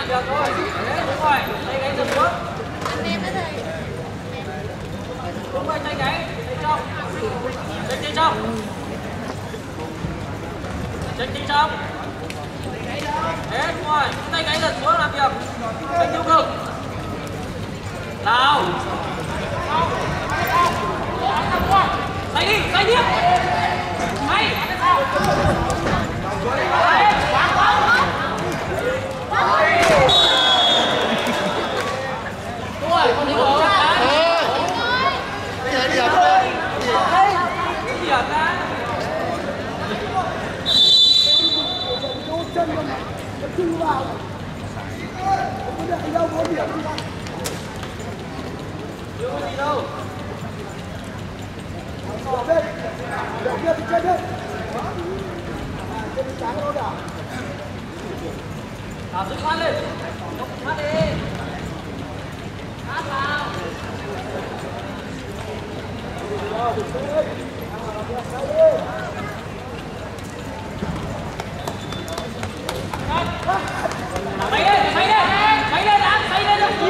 được thôi. Đấy, đúng rồi. Tay gáy dần xuống. Đúng rồi, tay gáy. Tay trong. Tay trong. Tay trong. Đấy, đúng rồi. Tay gáy dần xuống làm việc. Tay tiêu cực. Nào. Xoay đi, xoay tiếp. Hay. Đúng rồi, con đi rồi. Điểm ra. Chân con này, nó chui vào. Không có đợi đâu, có điểm đi con. Chưa có gì đâu. Ở bên, đợi kia thì chơi bên. Trên trán nó đảo. Đảo sức phát lên. Phát đi. Phát vào. Xoay lên, xoay lên. Xoay lên đã, xoay lên được.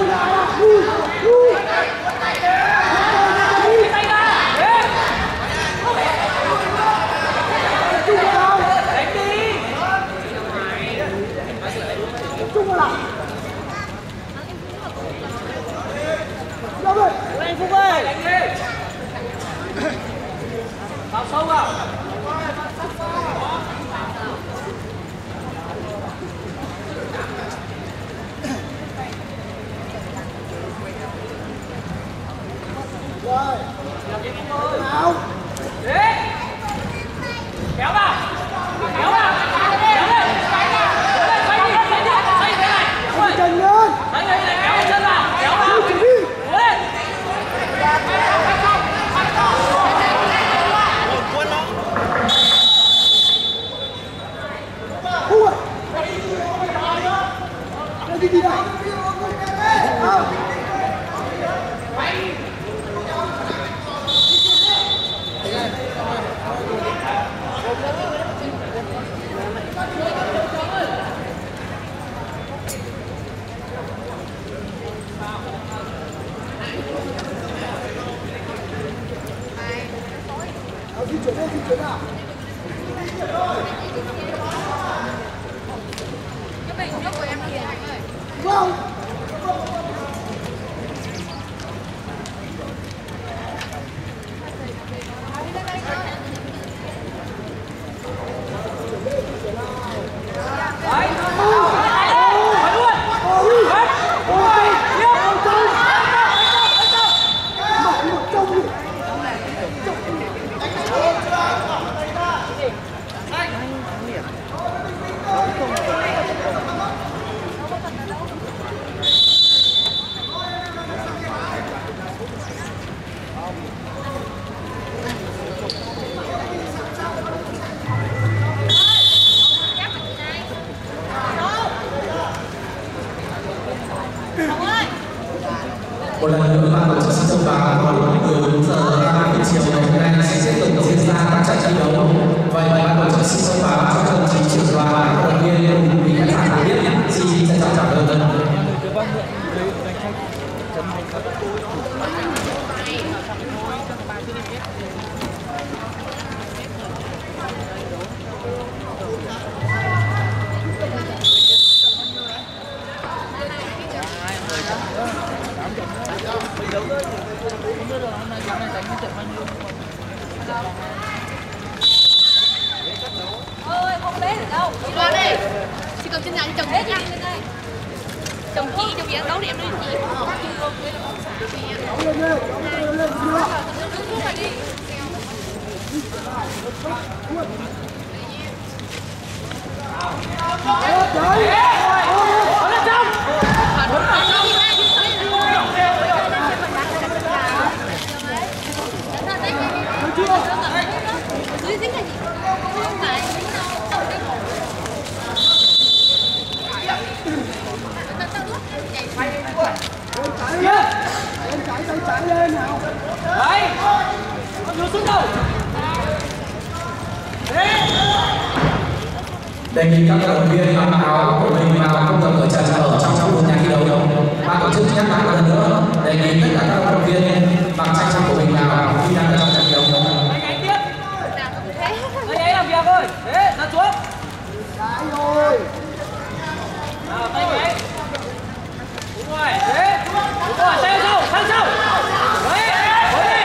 Tay ra. Đánh đi. Trung vào. Đâu rồi? Anh Phúc ơi. Đánh đi. Vào sâu vào. Rồi. Nào. Đấy. Kéo vào. Kéo vào. Kéo lên. Xoay đi, xoay đi. Xoay thế này. Xoay chân lên. Xoay đây này, kéo chân vào. Kéo vào. Lên. Quân nó. Ui. Đây đi đâu? Di chuyển nào. Cái bình nước của em kìa anh ơi. Vâng. Một lần nữa ban tổ chức xin thông báo vào từ 4 giờ 30 chiều ngày hôm nay sẽ tiếp tục diễn ra các trận thi đấu. Vậy ban tổ chức xin thông báo cho đồng chí trưởng đoàn và các thành viên cùng quý khán giả được biết. Xin trân trọng cảm ơn. Ôi, không bé được đâu. Đi qua đây. Chỉ cần trên nhà chồng bé nhanh lên đây. Chồng chị trong việc đấu điểm đi chị. Chạy lên nào. Đấy. Con đưa xuống đầu. Đề nghị các vận động viên mặc áo của mình vào không cần cởi trần ở trong khu nhà thi đấu. Ban tổ chức nhắc lại một lần nữa, đề nghị tất cả các vận động viên mặc trang phục của mình vào khi đang ở trong trận thi đấu. Anh ấy tiếp. Anh ấy làm việc thôi. Thế, đặt xuống. Trái rồi. Nào, tay ấy. Đúng rồi, thế. Đúng rồi, tay sau, sang sau. Đấy, rồi đi.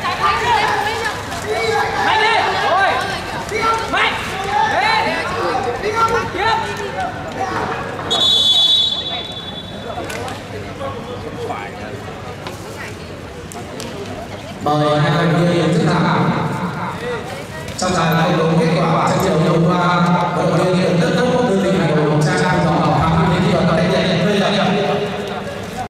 Mạnh lên, rồi. Mạnh. Thế. Tiếp. Mời hai vận động viên đứng trước hàng. Trong giải công bố kết quả trận đấu hôm qua.